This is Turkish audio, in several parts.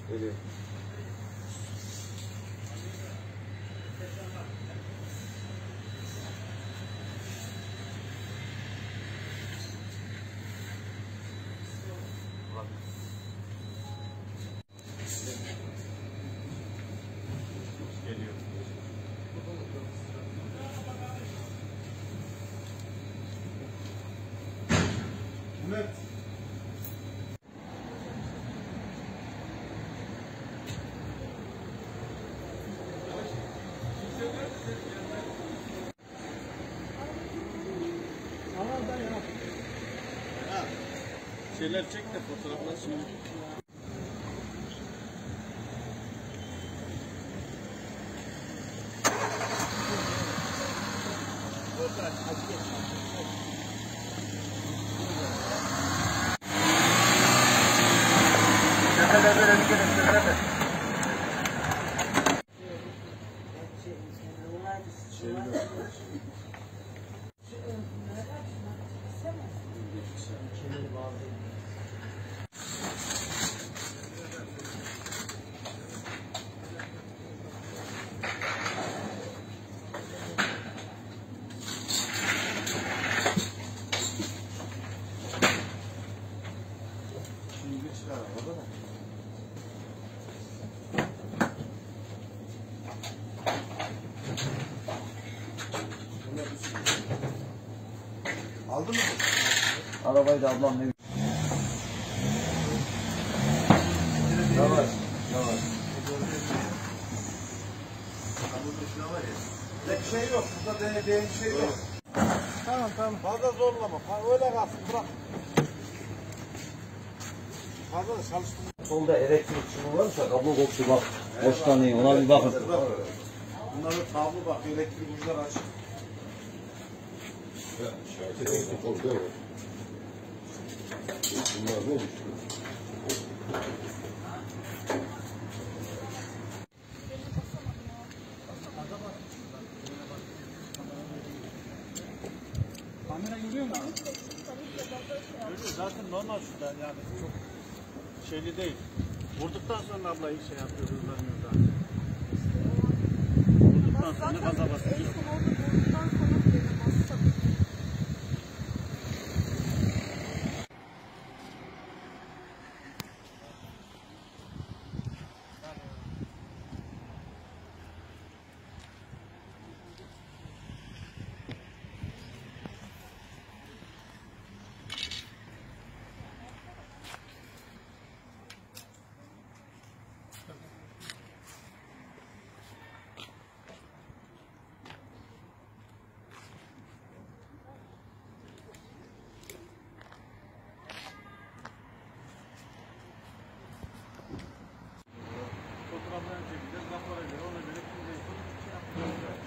Geliyor. Evet. Şeyler çek de fotoğraflar şimdi. Aldın mı? Arabayı da ablam ne? Yavaş, yavaş. Tek şey yok, burada deneyeceğin şey yok. Tamam. Fazla zorlama, öyle kalsın, bırak. Fazla da çalıştırma. Solda elektrik çubuğu varsa kablo koptu bak. Boşlanıyor, ona bir bakın. Bunların kablo bak, elektrik uçları açık. Bunlar ne düştü? Kamera görüyor mu? Zaten normal şurada yani çok şeyli değil. Vurduktan sonra abla ilk şey yapıyor, hızlanıyor zaten. Vurduktan sonra gaza basıyor. Fotoğraflarını çekeceğiz, rapora göre ona göre kimde şey yapacağız.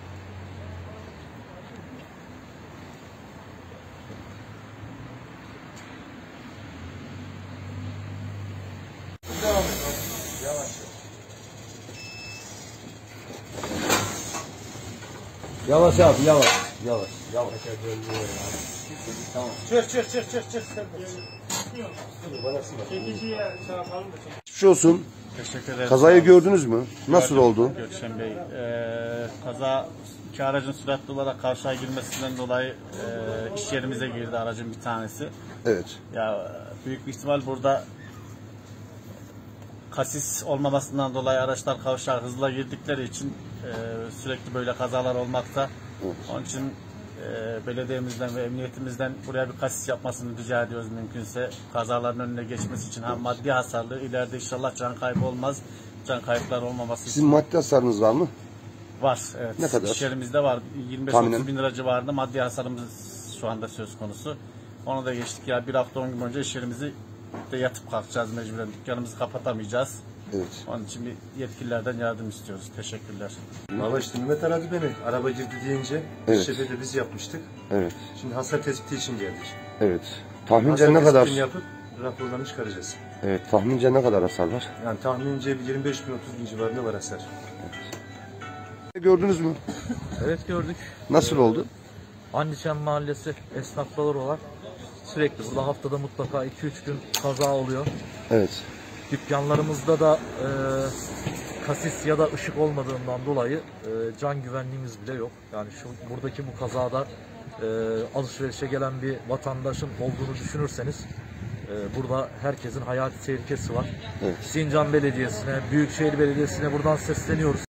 Devam et. Yavaş. Yavaş abi, yavaş. Yavaş. Tamam. Çık. Çekiciye şey yapalım da çek. Geçmiş olsun. Teşekkür ederim. Kazayı gördünüz mü? Nasıl oldu? Gökşen Bey, kaza iki aracın süratli olarak karşıya girmesinden dolayı iş yerimize girdi aracın bir tanesi. Evet. Ya büyük bir ihtimal burada kasis olmamasından dolayı araçlar kavşağa hızla girdikleri için sürekli böyle kazalar olmakta. Evet. Onun için belediyemizden ve emniyetimizden buraya bir kasis yapmasını rica ediyoruz mümkünse. Kazaların önüne geçmesi için hem maddi hasarlı, ileride inşallah can kaybı olmaz. Can kayıpları olmaması Sizin için. maddi hasarınız var mı? Var. Evet. Ne kadar? İş yerimizde var. 25-30 bin lira civarında maddi hasarımız şu anda söz konusu. Onu da geçtik ya. Bir hafta 10 gün boyunca iş yerimizi de yatıp kalkacağız mecburen. Dükkanımızı kapatamayacağız. Evet. Onun için bir yetkililerden yardım istiyoruz. Teşekkürler. Valla işte Mehmet aradı beni. Araba girdi deyince Evet. şefe de biz yapmıştık. Evet. Şimdi hasar tespiti için geldik. Evet. Tahmince Hasar ne kadar? tespitini yapıp raporlarını çıkaracağız. Evet. Tahmince ne kadar hasar var? Yani tahmince bir 25 bin 30 bin civarında var hasar. Gördünüz mü? Evet gördük. Nasıl oldu? Andiçen Mahallesi esnafları olarak sürekli burada haftada mutlaka 2-3 gün kaza oluyor. Evet. Dükkanlarımızda da kasis ya da ışık olmadığından dolayı can güvenliğimiz bile yok. Yani buradaki bu kazada alışverişe gelen bir vatandaşın olduğunu düşünürseniz burada herkesin hayati tehlikesi var. Evet. Sincan Belediyesi'ne, Büyükşehir Belediyesi'ne buradan sesleniyoruz.